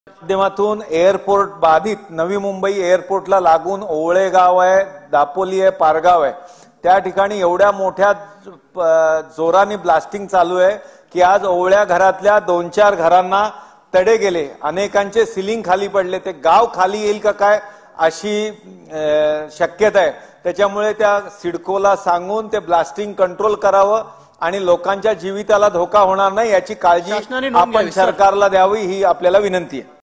माध्यमातून एअरपोर्ट बाधित नवी मुंबई एअरपोर्टला लागून ओवळे गाव आहे, दापोली आहे, पारगाव आहे, त्या ठिकाणी एवढ्या मोठ्या जोराने ब्लास्टिंग चालू आहे की आज ओवळ्या घरातल्या 2-4 घरांना तडे गेले, अनेकांचे सिलिंग खाली पडले, ते गाव खाली येईल का काय अशी शक्यता आहे। त्याच्यामुळे त्या सिडकोला सांगून ते ब्लास्टिंग कंट्रोल करावं आणि लोकांच्या जीविताला धोका होणार नाही याची काळजी आपण सरकारला द्यावी ही आपल्याला विनंती आहे।